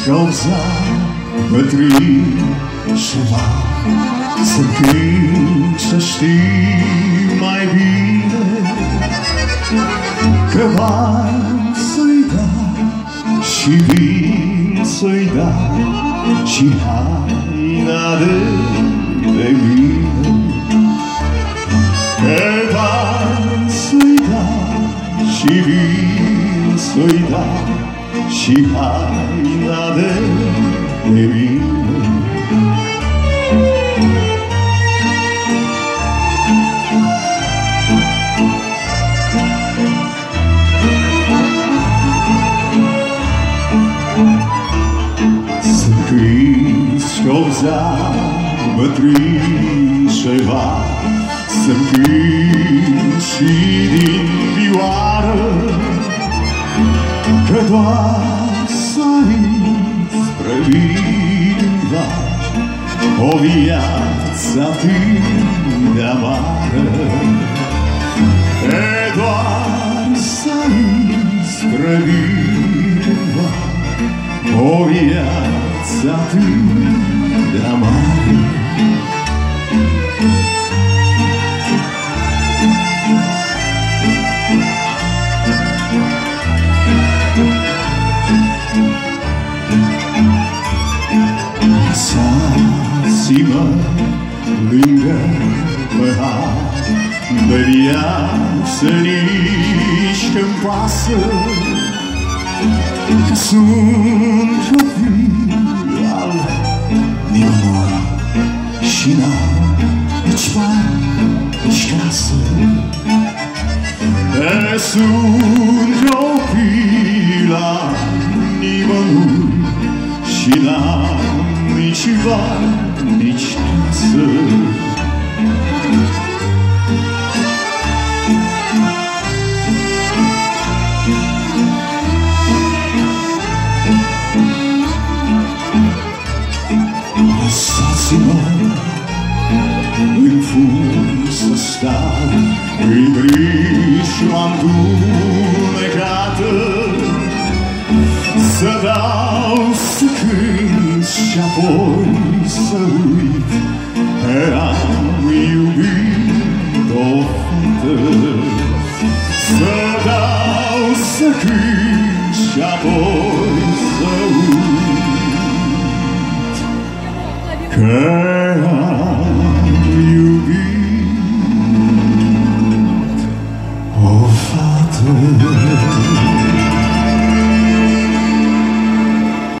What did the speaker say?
cauza bătrâșeva. Să cânt, să știi mai bine că bani să-i dai și vin să-i dai și haina de mine. Că bani să-i dai și vin să-i dai și haina de mine. Cauza bătrâșeva, să-mi cânt și din vioară, că doar sărit spre vinva o viață atât de amară. Că doar sărit spre vinva o viață atât de amară. Lăsați-mă lângă păhar de viață, nici când pasă că sunt copil al nimănui și n-am nici bani, nici casă. Că sunt copil al nimănui și n-am nici bani, nici casă. Lăsați-mă în fund să stau în griji-mă îndumecată, să dau, să cânt și apoi să uit că am iubit o fată. Să dau, să cânt și apoi să uit că